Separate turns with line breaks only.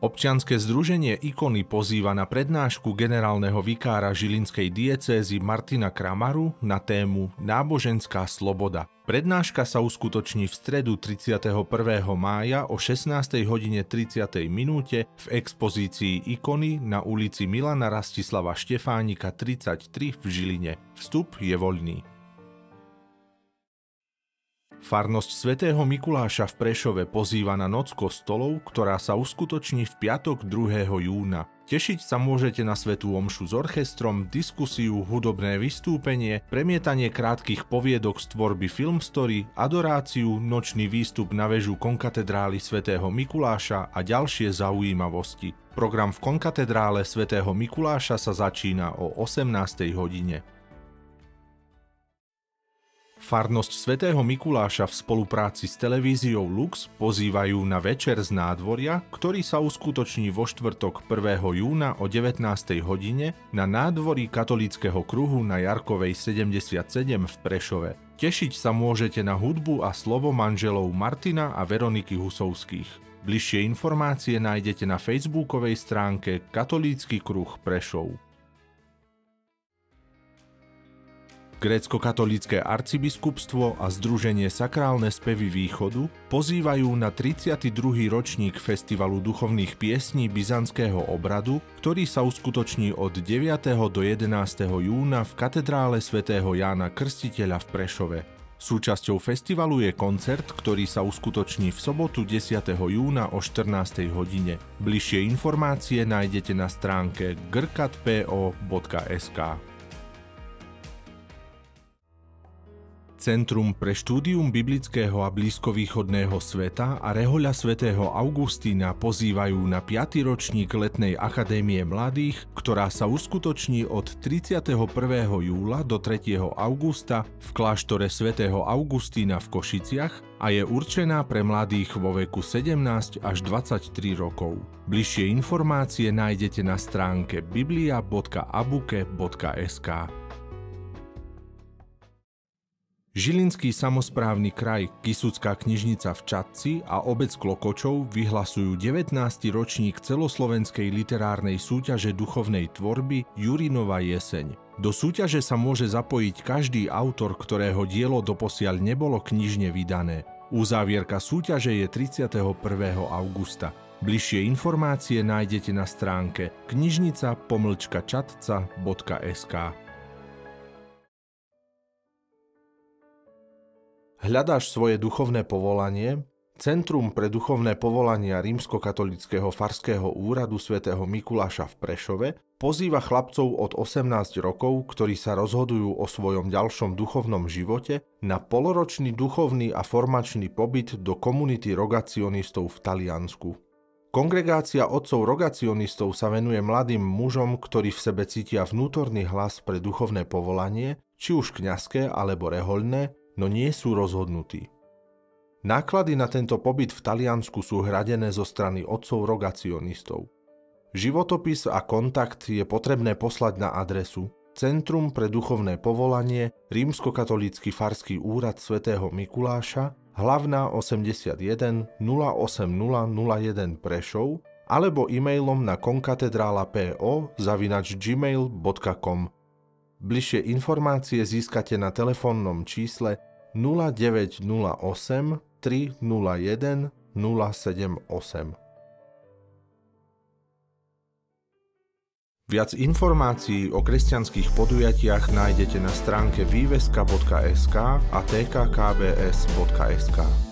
Občianske združenie Ikony pozýva na prednášku generálneho vikára žilinskej diecézy Martina Kramaru na tému Náboženská sloboda. Prednáška sa uskutoční v stredu 31. mája o 16:30 v expozícii Ikony na ulici Milana Rastislava Štefánika 33 v Žiline. Vstup je voľný. Farnosť svätého Mikuláša v Prešove pozýva na noc kostolov, ktorá sa uskutoční v piatok 2. júna. Tešiť sa môžete na svätú omšu s orchestrom, diskusiu, hudobné vystúpenie, premietanie krátkych poviedok z tvorby Film Story, adoráciu, nočný výstup na väžu konkatedrály svätého Mikuláša a ďalšie zaujímavosti. Program v konkatedrále svätého Mikuláša sa začína o 18. hodine. Farnosť svätého Mikuláša v spolupráci s televíziou Lux pozývajú na večer z nádvoria, ktorý sa uskutoční vo štvrtok 1. júna o 19. hodine na nádvorí katolíckeho kruhu na Jarkovej 77 v Prešove. Tešiť sa môžete na hudbu a slovo manželov Martina a Veroniky Husovských. Bližšie informácie nájdete na facebookovej stránke Katolícky kruh Prešov. Grécko-katolícke arcibiskupstvo a Združenie Sakrálne spevy Východu pozývajú na 32. ročník Festivalu duchovných piesní byzantského obradu, ktorý sa uskutoční od 9. do 11. júna v katedrále svätého Jána Krstiteľa v Prešove. Súčasťou festivalu je koncert, ktorý sa uskutoční v sobotu 10. júna o 14. hodine. Bližšie informácie nájdete na stránke grkatpo.sk. Centrum pre štúdium biblického a blízkovýchodného sveta a rehoľa svätého Augustína pozývajú na 5. ročník Letnej akadémie mladých, ktorá sa uskutoční od 31. júla do 3. augusta v kláštore svätého Augustína v Košiciach a je určená pre mladých vo veku 17 až 23 rokov. Bližšie informácie nájdete na stránke biblia.abuke.sk. Žilinský samosprávny kraj, Kysucká knižnica v Čadci a obec Klokočov vyhlasujú 19. ročník celoslovenskej literárnej súťaže duchovnej tvorby Jurinova jeseň. Do súťaže sa môže zapojiť každý autor, ktorého dielo doposiaľ nebolo knižne vydané. Uzávierka súťaže je 31. augusta. Bližšie informácie nájdete na stránke knižnica-čadca.sk. Hľadáš svoje duchovné povolanie? Centrum pre duchovné povolania Rímskokatolíckeho farského úradu svätého Mikuláša v Prešove pozýva chlapcov od 18 rokov, ktorí sa rozhodujú o svojom ďalšom duchovnom živote, na poloročný duchovný a formačný pobyt do komunity rogacionistov v Taliansku. Kongregácia otcov rogacionistov sa venuje mladým mužom, ktorí v sebe cítia vnútorný hlas pre duchovné povolanie, či už kňazské alebo rehoľné, no nie sú rozhodnutí. Náklady na tento pobyt v Taliansku sú hradené zo strany otcov rogacionistov. Životopis a kontakt je potrebné poslať na adresu Centrum pre duchovné povolanie, Rímskokatolícky farský úrad svätého Mikuláša, Hlavná 81 08001 Prešov alebo e-mailom na konkatedrála.po@gmail.com. Bližšie informácie získate na telefónnom čísle 0908 301 078. Viac informácií o kresťanských podujatiach nájdete na stránke výveska.sk a tkkbs.sk.